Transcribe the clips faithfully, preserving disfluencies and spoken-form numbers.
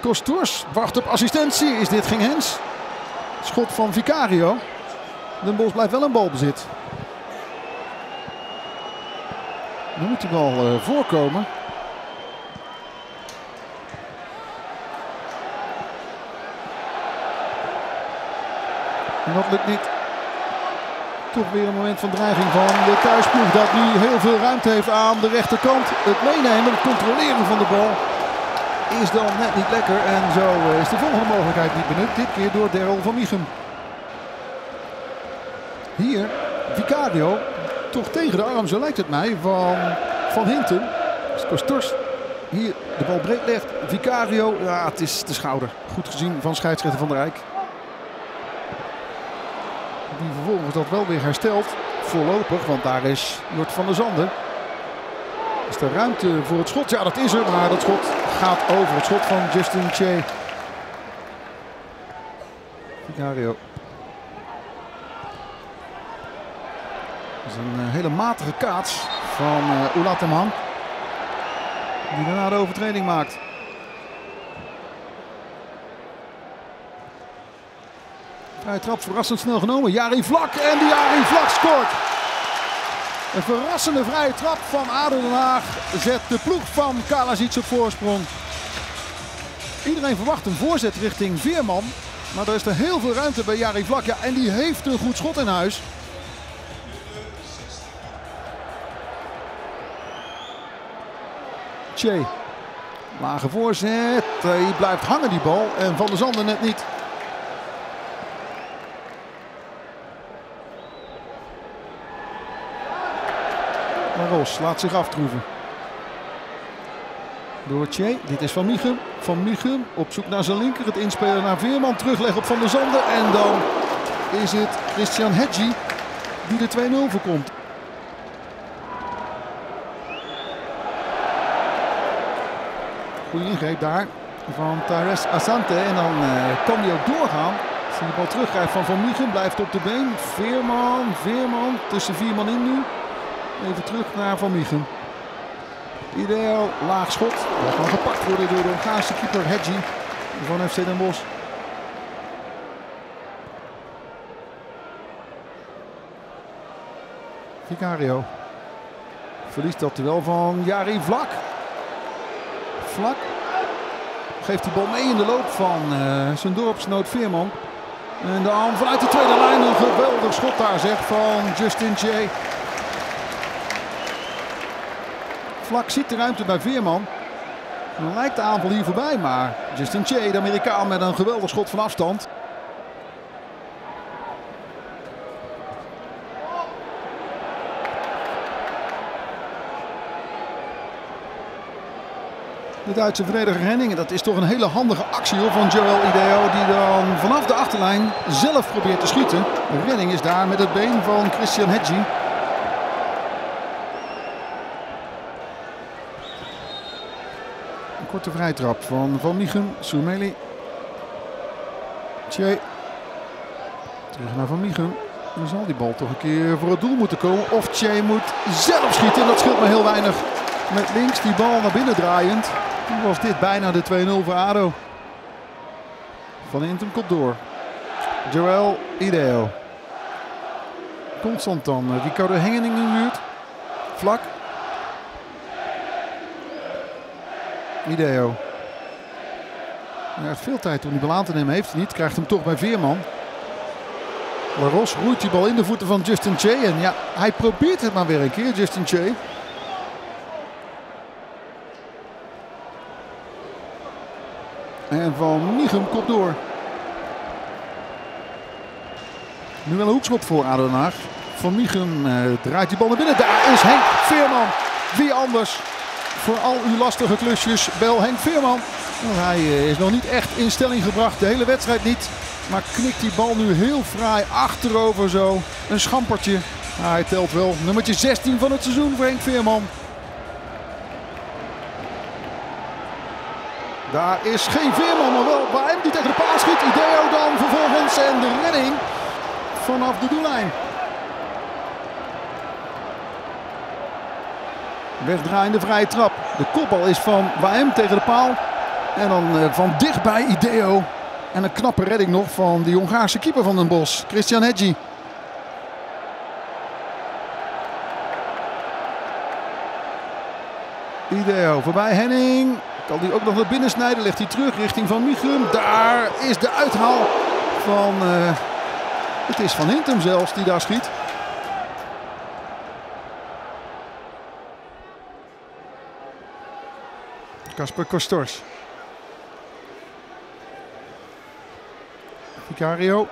Costors wacht op assistentie. Is dit geen hens? Schot van Vicario. Den Bosch blijft wel een balbezit. Dan moet die bal uh, voorkomen. En dat lukt niet. Toch weer een moment van dreiging van de thuisploeg dat nu heel veel ruimte heeft aan de rechterkant. Het meenemen, het controleren van de bal is dan net niet lekker. En zo is de volgende mogelijkheid niet benut. Dit keer door Daryl van Michum. Hier, Vicario, toch tegen de arm, zo lijkt het mij, van Van Hintem. Costors hier de bal breed legt. Vicario, ja, het is de schouder. Goed gezien van scheidsrechter Van der Eyck. Die vervolgens dat wel weer herstelt. Voorlopig, want daar is Jort van der Zanden. Is er ruimte voor het schot? Ja, dat is er. Maar dat schot gaat over. Het schot van Justin Che. Vicario. Dat is een hele matige kaats van uh, Oulateman. Die daarna de overtreding maakt. Vrije trap verrassend snel genomen. Jari Vlak en die Jari Vlak scoort. Een verrassende vrije trap van A D O Den Haag zet de ploeg van Kalasic op voorsprong. Iedereen verwacht een voorzet richting Veerman. Maar er is er heel veel ruimte bij Jari Vlak. Ja, en die heeft een goed schot in huis. Che. Lage voorzet. Hij blijft hangen die bal. En Van der Zanden net niet. Maar Ros laat zich aftroeven. Door Che. Dit is Van Michum. Van Michum op zoek naar zijn linker. Het inspelen naar Veerman. Terugleggen op Van der Zanden. En dan is het Christian Hedji die de twee nul voorkomt. Goede ingreep daar van Tyrese Asante. En dan uh, kan hij ook doorgaan. Als hij de bal terugkrijgt van Van Michum. Blijft op de been. Veerman. Veerman. Tussen vier man in nu. Even terug naar Van Michum. Ideaal laag schot. Dat kan gepakt worden door de Hongaarse keeper Hedji van F C Den Bosch. Vicario. Verliest dat duel van Jari Vlak. Vlak. Geeft die bal mee in de loop van uh, zijn dorpsgenoot Veerman. En dan vanuit de tweede lijn een geweldig schot daar zeg van Justin Che. Vlak ziet de ruimte bij Veerman. Dan lijkt de aanval hier voorbij, maar Justin Che, de Amerikaan, met een geweldig schot van afstand. De Duitse verdediger Henning, dat is toch een hele handige actie hoor, van Joel Ideo, die dan vanaf de achterlijn zelf probeert te schieten. De redding is daar met het been van Christian Hedji. Een korte vrijtrap van Van Michum, Soumeli. Che. Terug naar Van Michum. Dan zal die bal toch een keer voor het doel moeten komen. Of Che moet zelf schieten, dat scheelt me heel weinig. Met links die bal naar binnen draaiend. Toen was dit bijna de twee nul voor A D O. Van Hintem komt door. Joel Ideo. Constant dan Ricardo Hengening in de buurt. Vlak. Ideo. Hij heeft veel tijd om die bal aan te nemen. Heeft hij niet. Krijgt hem toch bij Veerman. Laros roeit die bal in de voeten van Justin Che. En ja, hij probeert het maar weer een keer, Justin Che. En Van Michum komt door. Nu wel een hoekschop voor A D O Den Haag. Van Michum uh, draait die bal naar binnen. Daar is Henk Veerman. Wie anders? Voor al uw lastige klusjes, bel Henk Veerman. Nou, hij uh, is nog niet echt in stelling gebracht. De hele wedstrijd niet. Maar knikt die bal nu heel fraai achterover zo. Een schampertje. Nou, hij telt wel. Nummertje zestien van het seizoen voor Henk Veerman. Daar is geen Veerman, maar wel bij hem die tegen de paal schiet. Ideo dan vervolgens en de redding vanaf de doellijn. Wegdraaiende vrije trap. De kopbal is van Waem tegen de paal. En dan uh, van dichtbij Ideo. En een knappe redding nog van die Hongaarse keeper van Den Bosch, Christian Hegyi. Ideo voorbij Henning. Kan hij ook nog naar binnen snijden. Legt hij terug richting Van Michum. Daar is de uithaal van... Uh, het is Van Hintem zelfs die daar schiet. Kasper Kostors. Vicario.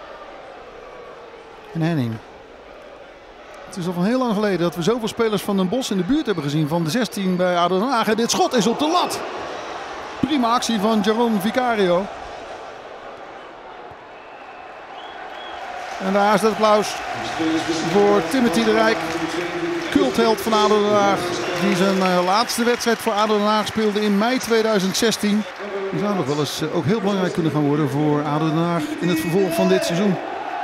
En Henning. Het is al van heel lang geleden dat we zoveel spelers van Den Bosch in de buurt hebben gezien. Van de zestien bij A D O Den Haag. En dit schot is op de lat. Prima actie van Jaron Vicario. En daar is het applaus voor Timothy de Rijk. Cultheld van A D O Den Haag. Die zijn uh, laatste wedstrijd voor A D O Den Haag speelde in mei tweeduizend zestien. Die zou nog wel eens uh, ook heel belangrijk kunnen gaan worden voor A D O Den Haag in het vervolg van dit seizoen.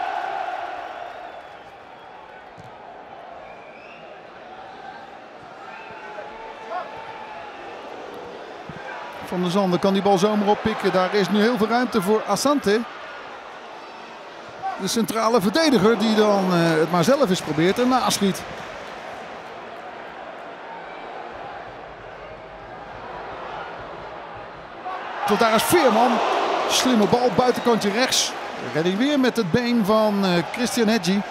Van der Zanden kan die bal zomaar oppikken. Daar is nu heel veel ruimte voor Asante. De centrale verdediger die dan uh, het maar zelf eens probeert en naschiet. Tot daar is Veerman. Slimme bal, buitenkantje rechts. Redding weer met het been van uh, Christian Hegyi.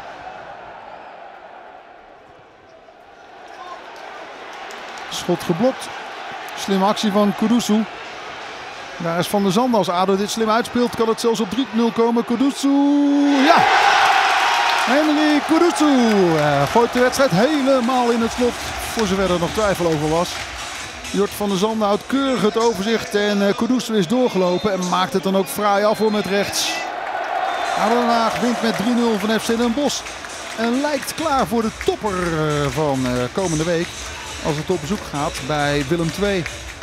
Schot geblokt. Slimme actie van Kudusu. Daar is Van der Zanden. Als A D O dit slim uitspeelt, kan het zelfs op drie nul komen. Kudusu, ja! Henry Kudusu uh, gooit de wedstrijd helemaal in het slot. Voor zover er nog twijfel over was. Jort Van der Zanden houdt keurig het overzicht. En uh, Kudusu is doorgelopen en maakt het dan ook fraai af voor met rechts. A D O Den Haag wint met drie nul van F C Den Bosch. En lijkt klaar voor de topper uh, van uh, komende week. Als het op bezoek gaat bij Willem twee.